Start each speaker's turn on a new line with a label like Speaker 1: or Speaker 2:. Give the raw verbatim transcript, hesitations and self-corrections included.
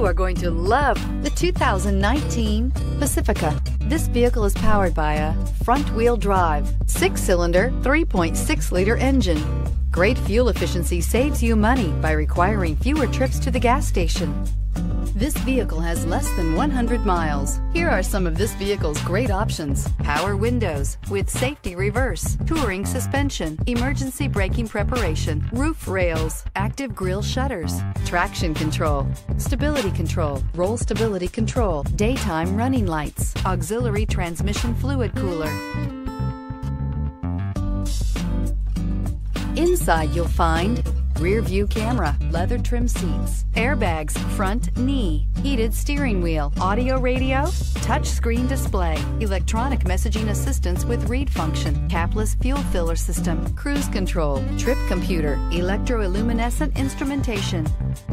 Speaker 1: You are going to love the two thousand nineteen Pacifica. This vehicle is powered by a front-wheel drive, six-cylinder, three point six liter engine. Great fuel efficiency saves you money by requiring fewer trips to the gas station. This vehicle has less than one hundred miles. Here are some of this vehicle's great options: power windows with safety reverse, touring suspension, emergency braking preparation, roof rails, active grille shutters, traction control, stability control, roll stability control, daytime running lights, auxiliary transmission fluid cooler. Inside you'll find rear view camera, leather trim seats, airbags, front knee, heated steering wheel, audio radio, touch screen display, electronic messaging assistance with read function, capless fuel filler system, cruise control, trip computer, electroluminescent instrumentation.